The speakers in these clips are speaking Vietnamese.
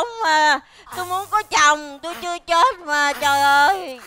sống mà. Tôi muốn có chồng, tôi chưa chết mà, trời ơi.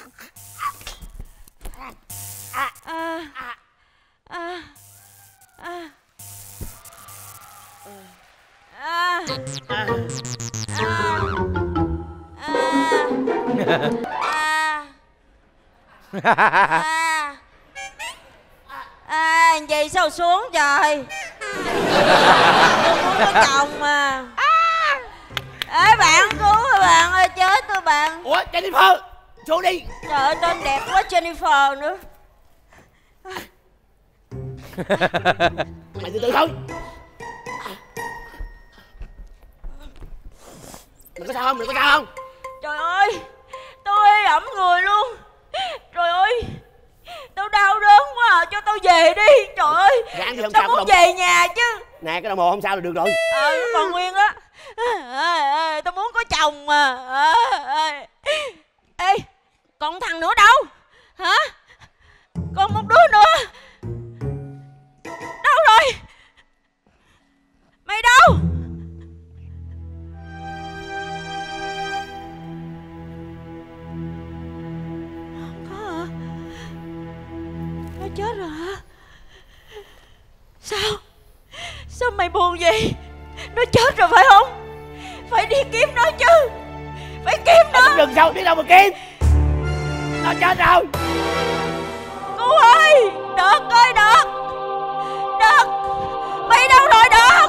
Gì sao xuống trời. Tôi muốn có chồng mà. Ê bạn cứu rồi bạn ơi, chết tôi bạn. Ủa Jennifer, xuống đi. Trời ơi tên đẹp quá Jennifer nữa. Mày từ từ thôi. Đừng có sao không, đừng có sao không. Trời ơi, tôi ẩm người luôn. Trời ơi, tôi đau đớn quá à, cho tôi về đi. Trời ơi, tôi muốn về nhà chứ. Nè cái đồng hồ không sao là được rồi. Nó còn nguyên á. Tôi muốn có chồng mà. Ê, còn thằng nữa đâu? Hả? Còn một đứa nữa. Đâu rồi? Mày đâu? Không có hả? Nó chết rồi hả? Sao? Sao mày buồn vậy? Nó chết rồi phải không? Phải đi kiếm nó chứ. Phải kiếm nó. Đừng sao, đi đâu mà kiếm. Nó chết rồi. Cô ơi, Đợt ơi Đợt. Đợt, mày đâu rồi Đợt?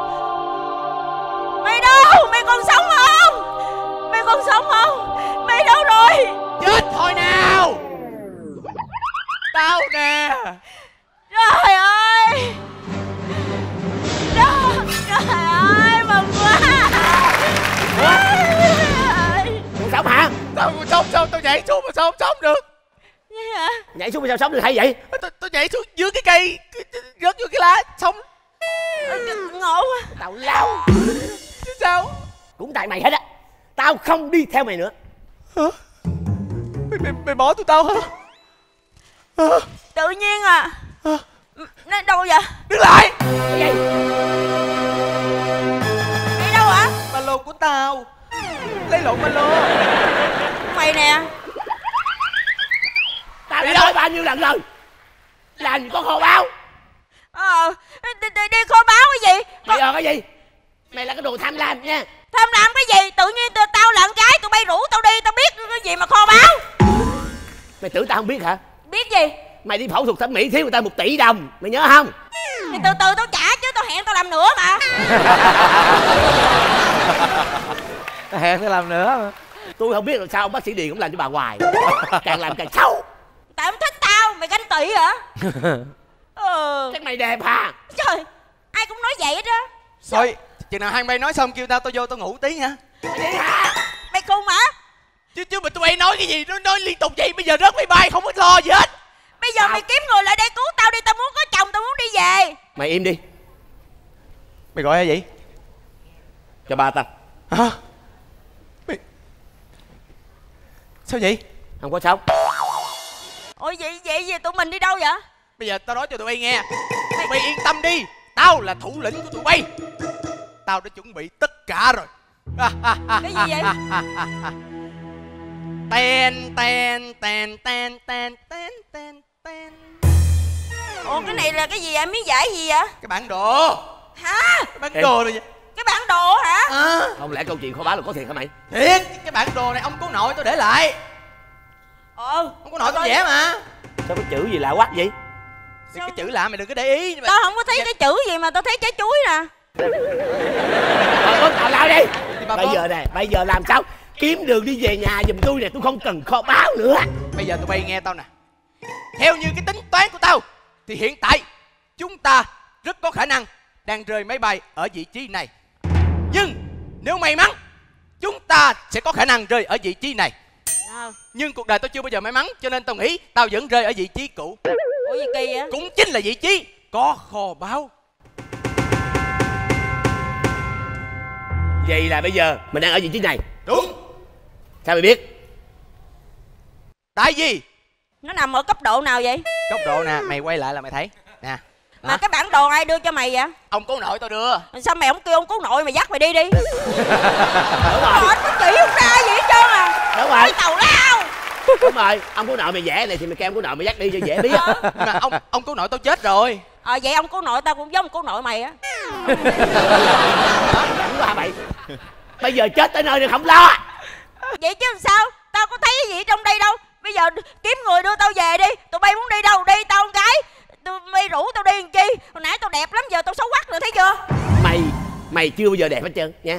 Mày đâu? Mày còn sống không? Mày còn sống không? Mày đâu rồi? Chết thôi nào. Tao nè. Trời ơi. Trời ơi, mừng quá. Còn sống hả? Sao tao nhảy xuống mà sao không sống được? Vậy hả? Nhảy xuống mà sao sống được hay vậy? Tôi nhảy xuống dưới cái cây, rớt vô cái lá, sống. Ngộ quá. Tao lao. Sao? Cũng tại mày hết á. Tao không đi theo mày nữa. Hả? Mày bỏ tụi tao hả? Tự nhiên à. Nó đâu vậy? Đứng lại. Cái gì? Đi đâu hả? Ba lô của tao. Lấy lộn ba lô. Mày nè. Tao đã nói bao nhiêu lần rồi. Làm gì có kho báo. Đi kho báo cái gì? Mày cái gì? Mày là cái đồ tham lam nha. Tham lam cái gì? Tự nhiên tao là con gái, tụi bay rủ tao đi, tao biết cái gì mà kho báo. Mày tưởng tao không biết hả? Biết gì? Mày đi phẫu thuật thẩm mỹ thiếu người ta 1 tỷ đồng. Mày nhớ không? Thì từ từ tao trả chứ, tao hẹn tao làm nữa mà. Hẹn tao làm nữa mà. Tôi không biết là sao ông bác sĩ Điền cũng làm cho bà hoài. Càng làm càng xấu. Tại ông thích tao, mày ganh tị hả? Chắc mày đẹp hả? Trời, ai cũng nói vậy hết á. Thôi, chừng nào hai bay nói xong kêu tao vô tao ngủ tí nha. Mày khùng hả? Chứ mà tụi bay nói cái gì, nó nói liên tục vậy. Bây giờ rớt máy bay không có lo gì hết. Bây giờ mày kiếm người lại đây cứu tao đi, tao muốn có chồng, tao muốn đi về. Mày im đi. Mày gọi ai vậy? Cho ba tao. Hả? Mày... Sao vậy? Không có sống. Ôi vậy tụi mình đi đâu vậy? Bây giờ tao nói cho tụi bay nghe. Tụi bay yên tâm đi. Tao là thủ lĩnh của tụi bay. Tao đã chuẩn bị tất cả rồi. Cái gì vậy? Ten ten ten ten ten ten ten ten. Ủa cái này là cái gì vậy? Miếng vải gì vậy? Cái bản đồ. Hả? Bản đồ rồi vậy. Cái bản đồ hả? Không lẽ câu chuyện kho báo là có thiệt hả mày? Thiệt. Cái bản đồ này ông cố nội tôi để lại. Ông cố nội tôi vẽ mà. Sao có chữ gì lạ quắc vậy? Cái chữ lạ mày đừng có để ý. Tao không có thấy cái chữ gì mà tao thấy trái chuối nè. Tao lao đi. Bây giờ nè, bây giờ làm sao kiếm đường đi về nhà giùm tôi nè, tôi không cần kho báo nữa. Bây giờ tụi bay nghe tao nè. Theo như cái tính toán của tao thì hiện tại chúng ta rất có khả năng đang rơi máy bay ở vị trí này. Nhưng nếu may mắn chúng ta sẽ có khả năng rơi ở vị trí này. Nhưng cuộc đời tao chưa bao giờ may mắn, cho nên tao nghĩ tao vẫn rơi ở vị trí cũ. Ủa gì kỳ vậy? Cũng chính là vị trí có kho báu. Vậy là bây giờ mình đang ở vị trí này. Đúng. Sao mày biết? Tại vì nó nằm ở cấp độ nào vậy? Cấp độ nè, mày quay lại là mày thấy nè. Mà cái bản đồ ai đưa cho mày vậy? Ông cố nội tao đưa. Sao mày không kêu ông cố nội mày dắt mày đi đi? Đúng rồi. Nó chỉ không ra gì hết trơn à. Đúng rồi. Cái tàu lao. Đúng rồi, ông cố nội mày vẽ này thì mày kêu ông cố nội mày dắt đi cho dễ biết. Mà ông cố nội tao chết rồi. Vậy ông cố nội tao cũng giống cố nội mày á. Đúng rồi mày. Bây giờ chết tới nơi thì không lo. Vậy chứ sao? Tao có thấy cái gì trong đây đâu. Bây giờ kiếm người đưa tao về đi. Tụi bay muốn đi đâu đi, tao con gái. Mày rủ tao đi làm chi? Hồi nãy tao đẹp lắm, giờ tao xấu quắc rồi thấy chưa? Mày chưa bao giờ đẹp hết trơn nha.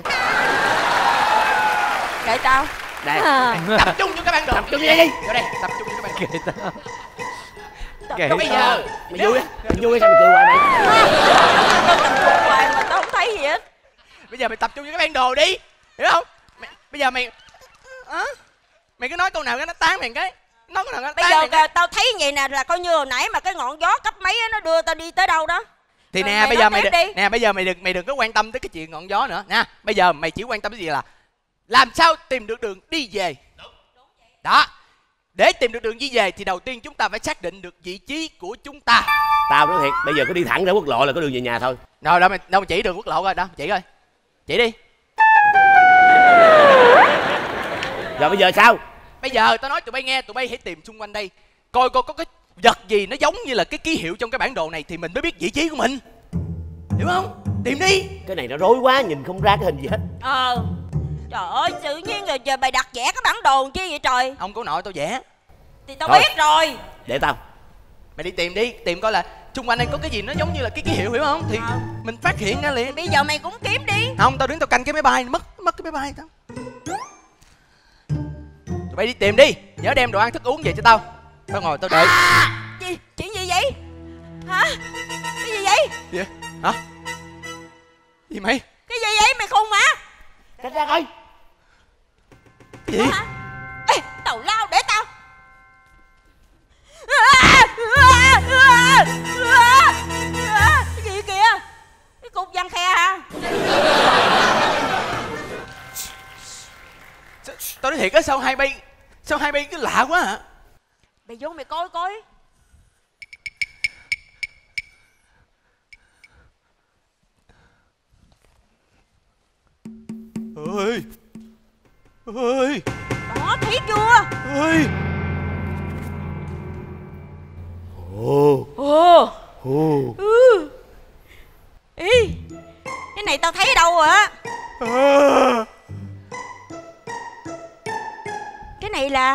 Kệ tao. Đây. Tập trung vô cái bản đồ. Tập trung đi đi. Vô đây, tập trung vô cái bản đồ. Kệ tao. Kệ bây giờ mày vui á, mày vui sao mày cười hoài mày? Tao hoài mà tao không thấy gì hết. Bây giờ mày tập trung vô cái bản đồ đi, hiểu không? Bây giờ mày mày cứ nói câu nào cái nó tán mày cái. Nói câu nào nó bây tán giờ tao thấy vậy nè, là coi như hồi nãy mà cái ngọn gió cấp mấy á, nó đưa tao đi tới đâu đó. Thì nè, mày bây giờ nói tiếp đi. nè, bây giờ mày đừng có quan tâm tới cái chuyện ngọn gió nữa nha. Bây giờ mày chỉ quan tâm tới gì là làm sao tìm được đường đi về. Đó. Để tìm được đường đi về thì đầu tiên chúng ta phải xác định được vị trí của chúng ta. Tao nói thiệt, bây giờ cứ đi thẳng ra quốc lộ là có đường về nhà thôi. Rồi đâu mày chỉ đường quốc lộ coi, đó chỉ coi. Chỉ đi. Rồi bây giờ sao? Bây giờ tao nói tụi bay nghe, tụi bay hãy tìm xung quanh đây. Coi có cái vật gì nó giống như là cái ký hiệu trong cái bản đồ này thì mình mới biết vị trí của mình. Hiểu không? Tìm đi. Cái này nó rối quá, nhìn không ra cái hình gì hết. Trời ơi, tự nhiên rồi giờ mày đặt vẽ cái bản đồ chi vậy trời? Ông cố nội tao vẽ. Thì tao Thôi. biết rồi. Để tao. Mày đi tìm đi, tìm coi là xung quanh đây có cái gì nó giống như là cái ký hiệu, hiểu không? Thì mình phát hiện ra liền. Bây giờ mày cũng kiếm đi. Không, tao đứng tao canh cái máy bay, mất cái máy bay tao. Tụi bay đi tìm đi, nhớ đem đồ ăn thức uống về cho tao. Tao ngồi tao đợi. Chuyện gì vậy? Hả? Cái gì vậy? Gì vậy? Hả? Gì mày? Cái gì vậy? Mày khùng hả? Cách ra coi. Cái gì? Hả? Ê, tào lao để tao. Cái gì kìa? Cái cục vàng khe hả? Tao nói thiệt á, sao hai bay cứ lạ quá hả? Mày vô mày coi coi. Ơi ơi Đó, thấy chưa? ơi. Ý, cái này tao thấy ở đâu rồi á? Cái này là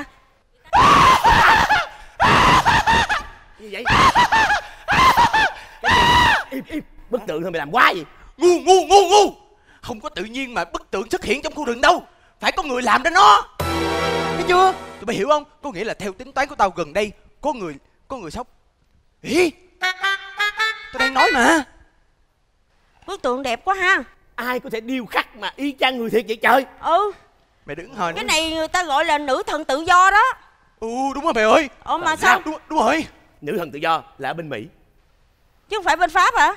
Gì vậy? Im, bức tượng thôi mày làm quá gì? Ngu. Không có tự nhiên mà bức tượng xuất hiện trong khu rừng đâu. Phải có người làm ra nó. Thấy chưa? Tụi bay hiểu không? Có nghĩa là theo tính toán của tao gần đây có người sống. Ý, tao đang nói mà. bức tượng đẹp quá ha. Ai có thể điêu khắc mà y chang người thiệt vậy trời? Mày đứng hồi Cái này người ta gọi là nữ thần tự do đó. Đúng rồi mày ơi. Mà sao? Đúng rồi. Nữ thần tự do là ở bên Mỹ Chứ không phải bên Pháp hả?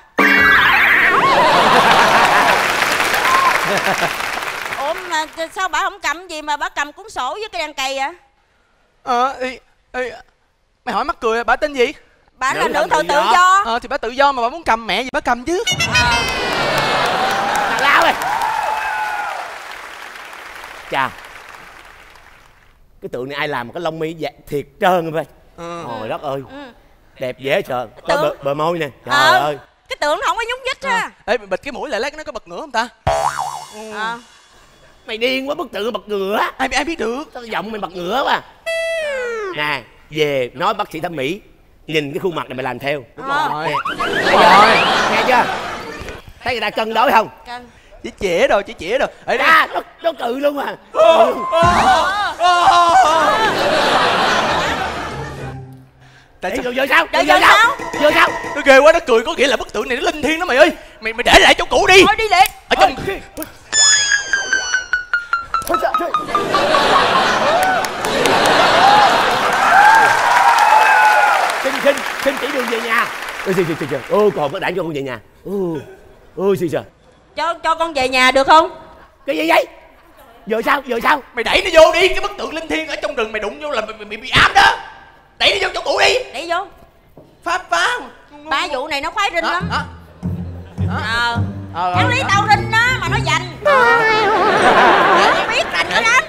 Ủa mà sao bà không cầm gì mà bà cầm cuốn sổ với cái đèn cày vậy? Mày hỏi mắc cười, bà tên gì? Bà là nữ thần tự do. Thì bà tự do mà bà muốn cầm mẹ gì bà cầm chứ. Tào lao ơi. Chà, cái tượng này ai làm mà cái lông mi thiệt trơn vậy? Trời đất ơi, đẹp dễ sợ. Có bờ môi nè, trời ơi. Cái tượng nó không có nhúc nhích ha. Ê, bịt cái mũi lại lát nó có bật ngửa không ta? Mày điên quá, bức tượng bật ngửa. Ai biết được. Sao giọng mày bật ngửa quá. Nè, về nói bác sĩ thẩm mỹ, nhìn cái khuôn mặt này mày làm theo. Đúng rồi. Đúng rồi, nghe chưa? Thấy người ta cân đối không? Cân. Chỉ chĩa rồi. Ở đây. Nó cự luôn mà. Tại sao? Rồi sao? Giờ sao? Nó ghê quá, nó cười có nghĩa là bức tượng này nó linh thiêng đó mày ơi. Mày để lại chỗ cũ đi. Thôi đi liền. Ở trong xin chỉ đường về nhà. Còn có đảng cho con về nhà. Cho con về nhà được không? Cái gì vậy? Giờ sao? mày đẩy nó vô đi, cái bức tượng linh thiêng ở trong rừng mày đụng vô là mày bị ám đó. Đẩy nó vô chỗ cũ đi. Đẩy vô. Phá. Ba vụ này nó khoái rinh lắm. Hắn lý tao rinh đó mà nó giành. Nó biết rành nữa lắm.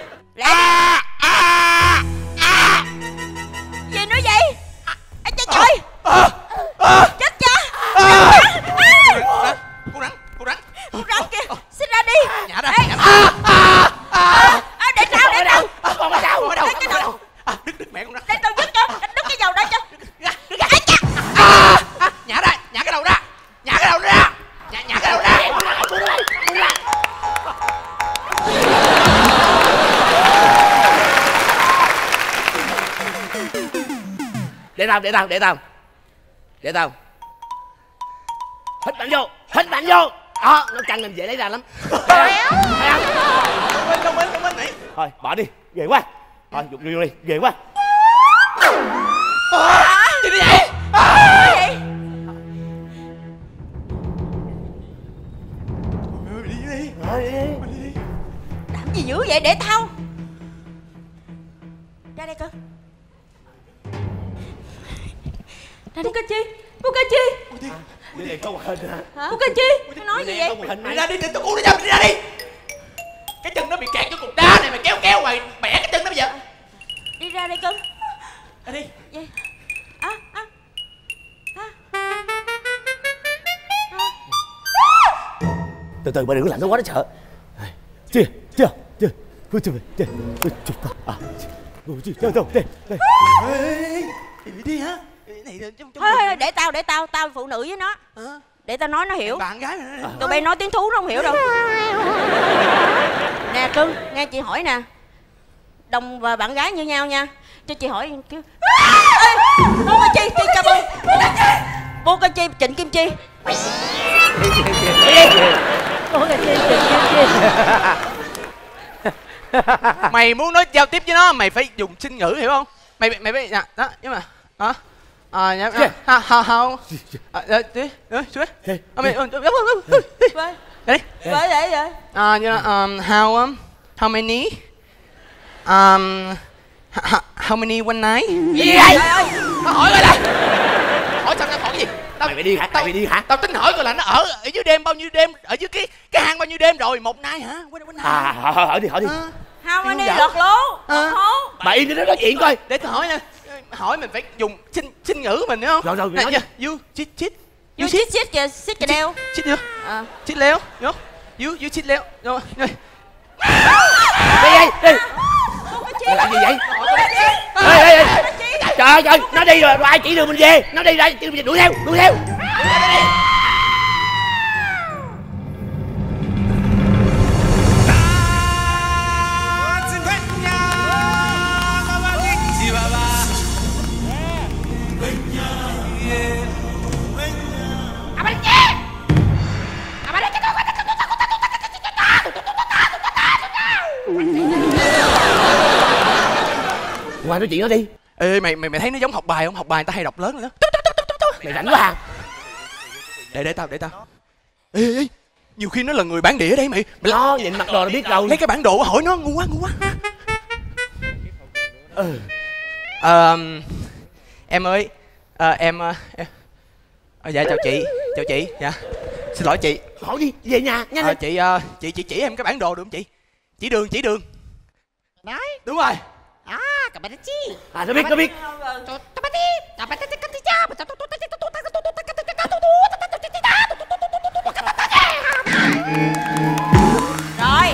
Gì nữa vậy? Trời chết cha. Cô rắn kìa, xin ra đi. nhả ra. Để tao Con ở đâu? Đứt mẹ con rắn. để tao đứt cái dầu đó cho. Nhả cái đầu ra. Nhả cái đầu ra. Để tao. Hít mạnh vô. Đó, nó căng làm dễ lấy ra lắm. Thông minh này. Thôi, bỏ đi, ghê quá. Thôi, dục đi, ghê quá. Gì vậy? Đi. Làm gì dữ vậy? Để tao ra đây cơ. Ra đây cơ chi? Cô cơ chi? Đi này có một hình hả? Cô cơ chi? Tôi nói gì vậy? Đi ra đi, tao cứu nó đi ra đi. Cái chân nó bị kẹt vô cục đá này, mày kéo mày bẻ cái chân nó bây giờ. Đi ra đây cơ. Ra đi. Vậy. Từ từ, bà đừng có làm nó quá nó sợ. Chưa. Đi hả? Thôi để tao phụ nữ với nó. Để tao nói nó hiểu. Bạn gái nữa. Tụi bay nói tiếng thú nó không hiểu đâu. Nè cưng, nghe chị hỏi nè. Đồng và bạn gái như nhau nha. Cho chị hỏi kêu. Bố cơ chi cho bố cơ chi Trịnh Kim Chi. Mày muốn nói giao tiếp với nó mày phải dùng sinh ngữ hiểu không? Mày phải đó nhưng mà how many how many one night? Gì vậy? Nó hỏi coi là hỏi sao? Nó hỏi gì? Mày phải đi hả? Tao tính hỏi coi là nó ở dưới đêm bao nhiêu đêm, ở dưới cái hang bao nhiêu đêm rồi. Một night hả? Hỏi đi. How many lọt lố? Bà im cho nó nói chuyện coi. Để tao hỏi nè. Hỏi mình phải dùng sinh ngữ mình hiểu không? Rồi nói. You sit kìa, sit kìa đeo. Sit leo. Sit leo. You sit leo. Rồi. Đi. Làm gì vậy? Trời, nó đi rồi, ai chỉ đường mình về? Nó đi ra, đuổi theo. Ngoài nói chuyện nó đi. Ê mày thấy nó giống học bài không? Học bài người ta hay đọc lớn rồi đó. Mày rảnh quá à? Để tao. Ê, nhiều khi nó là người bản địa đấy mày. Nó nhìn mặt đồ là biết rồi. Lấy cái bản đồ hỏi nó ngu quá. Em ơi, dạ chào chị, dạ. Xin lỗi chị. Hỏi đi, về nhà nhanh lên. Chị chỉ em cái bản đồ được không chị? Chỉ đường. Đấy. Đúng rồi. Nó biết. Rồi.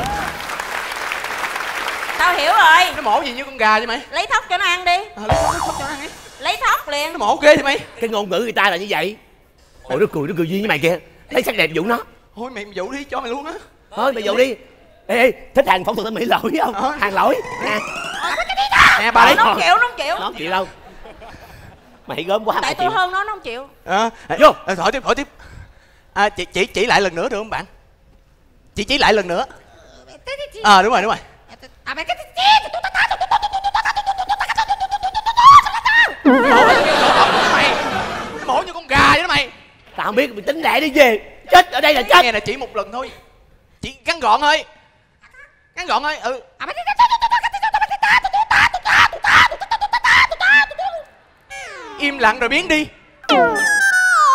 Tao hiểu rồi. Nó mổ gì như con gà vậy mày? Lấy thóc cho nó ăn đi. Lấy thóc cho nó ăn đi. Lấy thóc liền. Nó mổ ghê thì mày. Cái ngôn ngữ người ta là như vậy. Ôi nó cười duyên với mày kìa. Thấy sắc đẹp dụ nó. Thôi mày dụ đi cho mày luôn á. Thôi mày dụ đi. Ê, thích hàng phẫu thuật thẩm mỹ lỗi không? Hàng lỗi nè. Nè bà đi. Nó không chịu. Nó không chịu đâu. Mày gớm quá. Tại tôi hơn nó không chịu. Vô. Hỏi tiếp. Chị chỉ lại lần nữa được không bạn? Chị chỉ lại lần nữa. Đúng rồi. Mày nó mổ như con gà vậy đó mày. Tao không biết, mày tính lẹ đi về. Chết ở đây là chết. Nghe là chỉ một lần thôi. Chỉ ngắn gọn thôi. Im lặng rồi biến đi.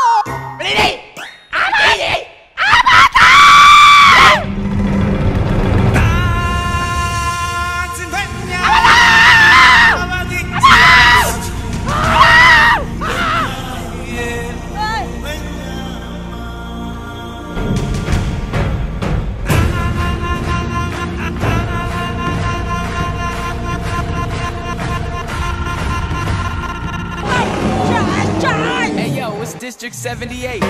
District 78.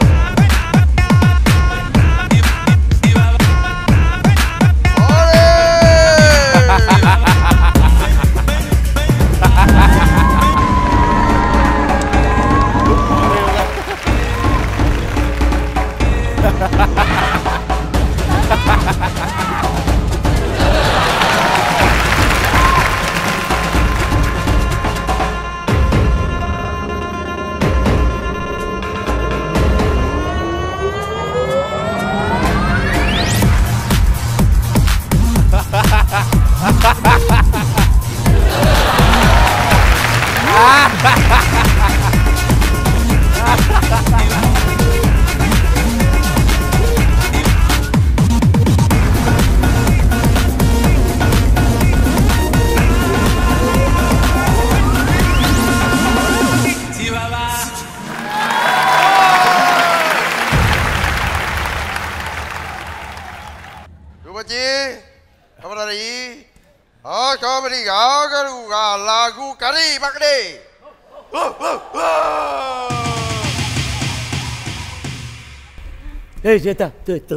Ê, từ.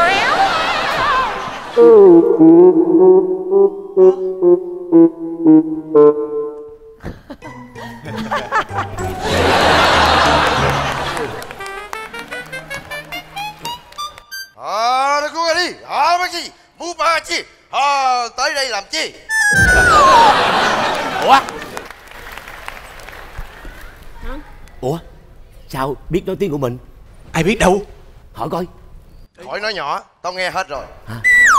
Nó cứu đi. Bác sĩ, bố bà chi. Tới đây làm chi? Ủa? Sao biết nói tiếng của mình? Ai biết đâu. Hỏi coi. Khỏi nói nhỏ, tao nghe hết rồi. Hả?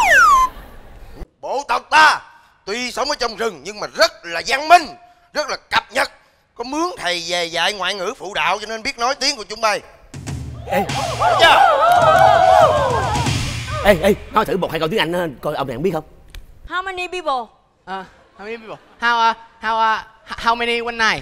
Bộ tộc ta tuy sống ở trong rừng nhưng mà rất là văn minh, rất là cập nhật. Có mướn thầy về dạy ngoại ngữ phụ đạo cho nên biết nói tiếng của chúng bay. Ê, ê, nói thử một hai câu tiếng Anh coi ông này biết không? How many people? How many people? How many one night?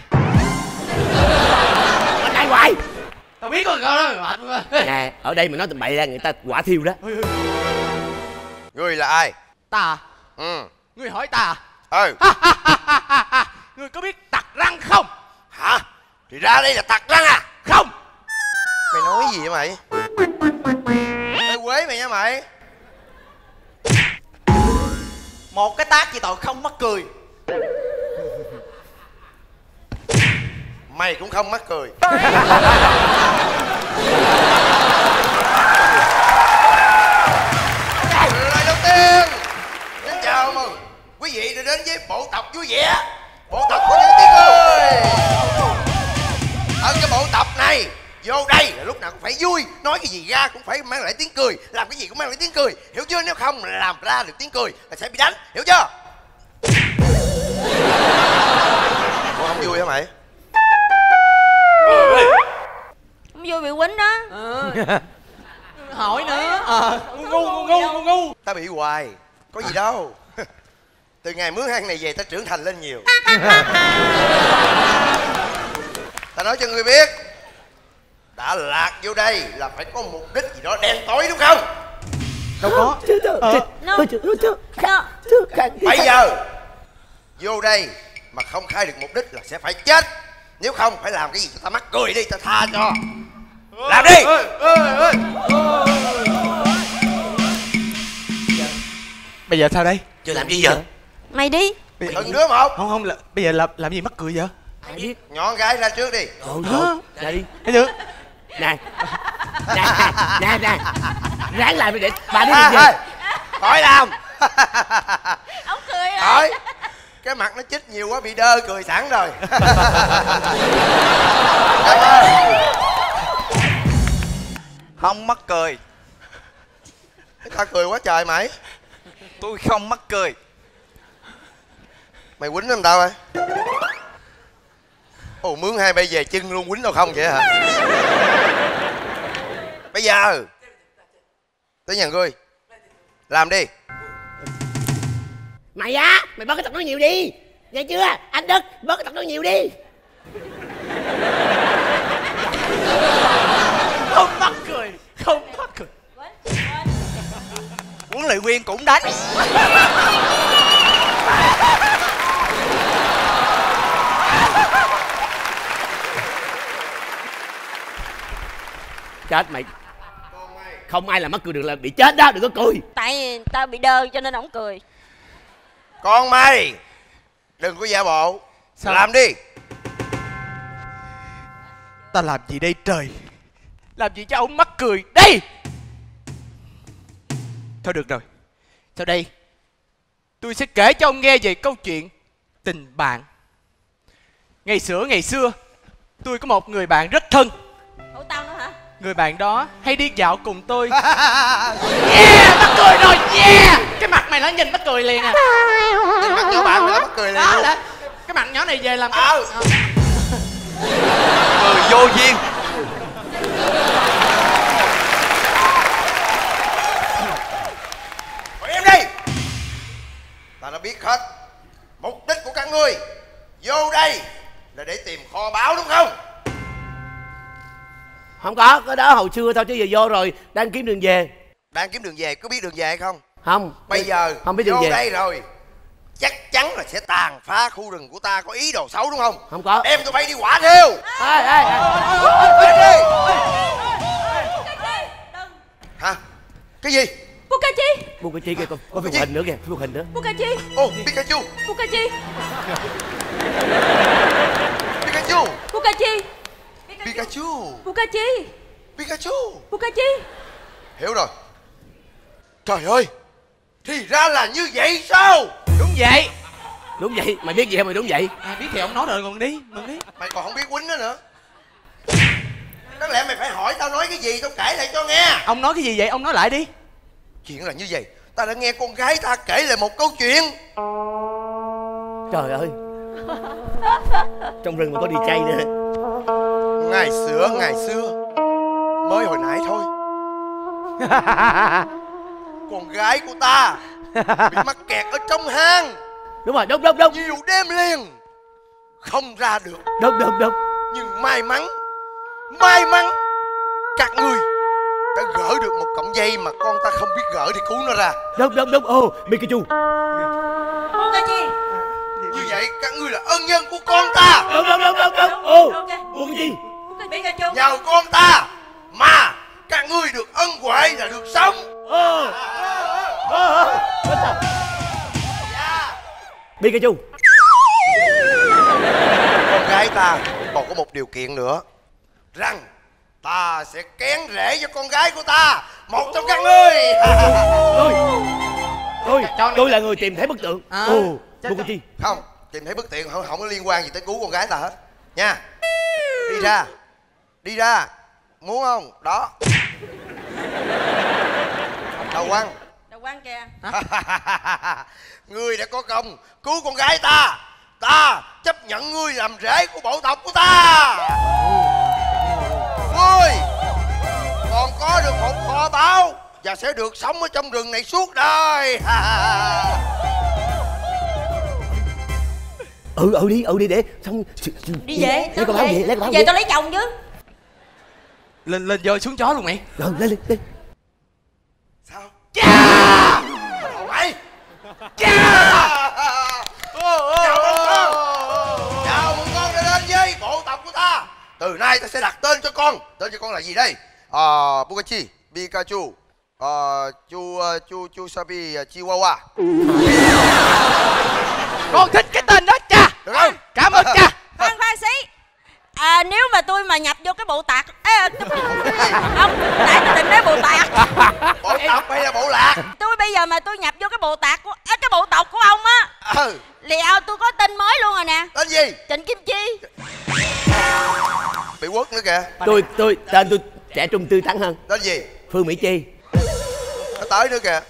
Anh ai hoài? Tao biết con câu đó. Nè, ở đây mà nói tầm bậy ra người ta quả thiêu đó. Ngươi là ai? Ta. Ừ. Ngươi hỏi ta. Ừ. Ngươi có biết tặc răng không? Hả? Thì ra đây là tặc răng à? Không. Mày nói gì vậy mày? Mày quế mày nha mày. Một cái tác vì tội không mắc cười. Mày cũng không mắc cười. Lời đầu tiên xin chào mừng quý vị đã đến với bộ tộc vui vẻ, bộ tộc của những tiếng cười. Ở cái bộ tộc này vô đây là lúc nào cũng phải vui, nói cái gì ra cũng phải mang lại tiếng cười, làm cái gì cũng mang lại tiếng cười, hiểu chưa? Nếu không làm ra được tiếng cười là sẽ bị đánh, hiểu chưa? Ủa không vui hả mày? Không vui bị quýnh đó. Hỏi nữa. Ngu. Ta bị hoài, có gì đâu. Từ ngày mướn hang này về ta trưởng thành lên nhiều. Ta nói cho ngươi biết, đã lạc vô đây là phải có mục đích gì đó đen tối đúng không? Đâu có. No. Bây giờ vô đây mà không khai được mục đích là sẽ phải chết. Nếu không phải làm cái gì cho ta mắc cười đi, ta tha cho. Làm đi. Bây giờ sao đây? Chưa làm gì vậy? Mày đi. Từng đứa một. Không bây giờ làm gì mắc cười vậy? Ai biết? Nhỏ gái ra trước đi. Ra đi. Thấy chưa? Nè, ráng làm đi để bà đi À, về. khỏi làm. Ông cười rồi. Khỏi. Cái mặt nó chích nhiều quá bị đơ cười sẵn rồi. Không mắc cười. Ta cười quá trời mày. Tôi không mắc cười. Mày quýnh làm tao ơi. Ồ, mướn hai bay về chân luôn quýnh tao không vậy hả? Bây giờ tới nhà ngươi làm đi. Mày á, mày bớt cái tật nói nhiều đi. Nghe chưa? Anh Đức, bớt cái tật nói nhiều đi. Không mắc cười. Huấn luyện viên cũng đánh. chết mày. Không ai làm mắc cười được là bị chết đó, đừng có cười. Tại tao bị đơ cho nên ổng cười. Con mày đừng có giả bộ. Sao? Làm đi. Ta làm gì đây trời? Làm gì cho ông mắc cười đây? Thôi được rồi. Sau đây tôi sẽ kể cho ông nghe về câu chuyện tình bạn. Ngày xưa tôi có một người bạn rất thân. Ủa tao nữa hả? Người bạn đó hay đi dạo cùng tôi. Yeah, mắc cười rồi, yeah. Cái mặt mày nó nhìn mắc cười liền à. Nhìn mặt nhỏ bạn mày mắc cười liền Đó, luôn. đó. Cái mặt nhỏ này về làm cái... Cười vô duyên. Ngồi em đi. Ta đã biết hết mục đích của các ngươi vô đây là để tìm kho báu đúng không? Không có, cái đó hồi xưa thôi chứ giờ vô rồi, đang kiếm đường về. Đang kiếm đường về, có biết đường về hay không? Không. Bây giờ không biết đường vô về. đây rồi chắc chắn là sẽ tàn phá khu rừng của ta, có ý đồ xấu đúng không? Không có. Đem tụi bay đi quả thiêu. Ê. Đi đi. Hả? Cái gì? Pukachi. Buông cái chi kìa, có phim hình nữa kìa, phim hình nữa. Pukachi. Ô, Pikachu. Pukachi. Pikachu. Pukachi. Pikachu. Pukachi. Pikachu. Pukachi. Hiểu rồi. Trời ơi, thì ra là như vậy sao? Đúng vậy. Đúng vậy, mày biết gì không mày đúng vậy. Biết thì ông nói rồi, còn đi, mừng đi. Mày còn không biết quýnh nữa nữa. Đáng lẽ mày phải hỏi tao nói cái gì tao kể lại cho nghe. Ông nói cái gì vậy, ông nói lại đi. Chuyện là như vậy, ta đã nghe con gái ta kể lại một câu chuyện. Trời ơi. Trong rừng mà có DJ nữa. Ngày xưa mới hồi nãy thôi, con gái của ta bị mắc kẹt ở trong hang Đúng rồi, đúng. nhiều đêm liền không ra được. Đúng. Nhưng may mắn các ngươi đã gỡ được một cọng dây mà con ta không biết gỡ thì cứu nó ra. Đúng. Ô, Pikachu. Pukachi. Như vậy các ngươi là ân nhân của con ta. Đúng. Ô, Ok. Pikachu. Pikachu. Nhờ con ta mà các ngươi được ân huệ là được sống. Pikachu. Con gái ta còn có một điều kiện nữa, rằng ta sẽ kén rễ cho con gái của ta, một trong các ngươi. Tôi là người tìm thấy bức tượng. Ồ, Pikachu. Không, tìm thấy bức tượng không có liên quan gì tới cứu con gái ta hết nha. Đi ra, muốn không? Đó. Đầu quăng kìa. Ngươi đã có công cứu con gái ta, ta chấp nhận ngươi làm rể của bộ tộc của ta. Ngươi còn có được một kho báu và sẽ được sống ở trong rừng này suốt đời. đi để xong Đi về. lấy con báo về, lấy con báo về tao lấy chồng chứ. Lên vô xuống chó luôn mày. Rồi lên. Sao? Chà! Mày! Chà! Chào mừng con đã đến với bộ tộc của ta. Từ nay ta sẽ đặt tên cho con. Tên cho con là gì đây? Pukachi, Pikachu, Chu Sabi, Chihuahua. Con thích cái tên đó cha. Được không? Cảm ơn cha. Khoan xí. Nếu mà tôi mà nhập vô cái bộ tạc không, tại tôi định nói bộ tạc. Bộ tộc hay là bộ lạc? Tôi bây giờ mà tôi nhập vô cái bộ tạc của cái bộ tộc của ông á, liệu tôi có tên mới luôn rồi nè. Tên gì? Trịnh Kim Chi. Bị quất nữa kìa. Tôi tên tôi trẻ trung tươi tắn hơn. Tên gì? Phương Mỹ Chi. Nó tới nữa kìa.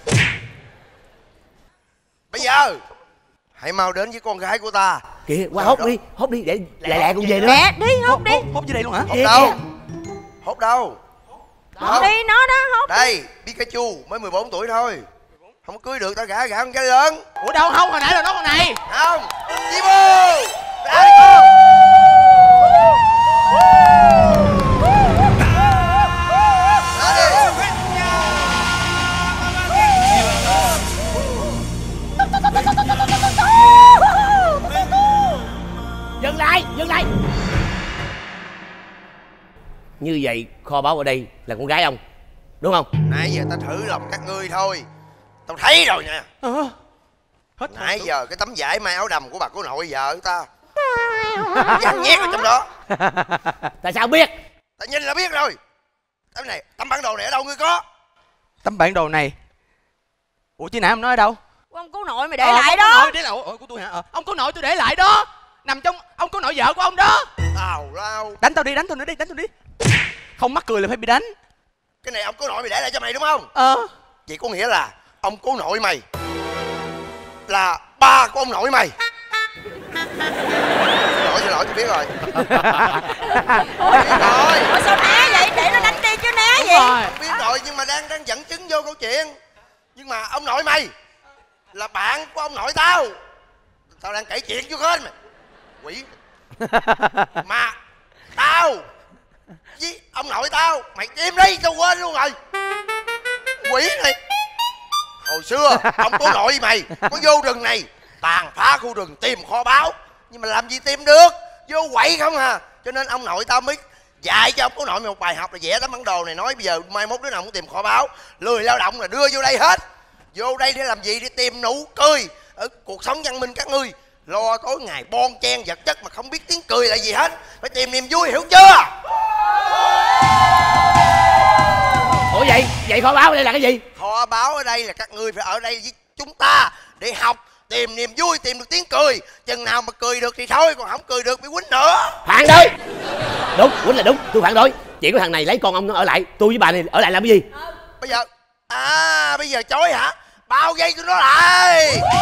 Bây giờ hãy mau đến với con gái của ta. Kìa, qua hốt đi để lại con về nữa. Lẹ đi, hốt đi. Hốt dưới đây luôn hả? Hốt đâu? Hốt đâu? Đi nó đó, hốt. Đây, Pikachu mới 14 tuổi thôi. Không cưới được ta gả con gái lớn. Ủa đâu, không, hồi nãy là nói con này. Không, Chibu, ra đi con. Ra đi. Dừng lại. Như vậy kho báu ở đây là con gái ông, đúng không? Nãy giờ tao thử lòng các ngươi thôi. Tao thấy rồi nè. Nãy giờ cái tấm vải may áo đầm của bà cô nội vợ ta dán nhét ở trong đó. Tại sao biết? Tao nhìn là biết rồi. Tấm bản đồ này ở đâu ngươi có? Tấm bản đồ này. Ủa chứ nãy ông nói ở đâu? Ông cố nội mày để lại đó. Nội để lại của tôi hả? Ông cố nội tôi để lại đó. Nằm trong ông cố nội vợ của ông đó. Tào lao. Đánh tao đi, đánh tôi đi. Không mắc cười là phải bị đánh. Cái này ông cố nội mày để lại cho mày đúng không? Vậy có nghĩa là ông cố nội mày là ba của ông nội mày. Xin lỗi tôi biết rồi. Ủa sao né vậy? Để nó đánh đi chứ né gì? Không biết rồi nhưng mà đang dẫn chứng vô câu chuyện. Nhưng mà ông nội mày là bạn của ông nội tao. Tao đang kể chuyện cho kênh mày. Quỷ. Mà tao với ông nội tao mày im đi tao quên luôn rồi. Quỷ này. Hồi xưa ông cố nội mày có vô rừng này tàn phá khu rừng tìm kho báu, nhưng mà làm gì tìm được, vô quậy không à. Cho nên ông nội tao mới dạy cho ông cố nội mày một bài học là vẽ tấm bản đồ này, nói bây giờ mai mốt đứa nào muốn tìm kho báu lười lao động là đưa vô đây hết. Vô đây để làm gì? Để tìm nụ cười ở cuộc sống văn minh các ngươi. Lo tối ngày bon chen vật chất mà không biết tiếng cười là gì hết. Phải tìm niềm vui, hiểu chưa? Ủa vậy kho báu ở đây là cái gì? Kho báu ở đây là các ngươi phải ở đây với chúng ta để học, tìm niềm vui, tìm được tiếng cười. Chừng nào mà cười được thì thôi, còn không cười được bị quýnh nữa. Phản đối. Đúng, quýnh là đúng, tôi phản đối. Chuyện của thằng này lấy con ông nó ở lại, tôi với bà này ở lại làm cái gì? Bây giờ bây giờ chối hả? Bao dây tôi nó lại.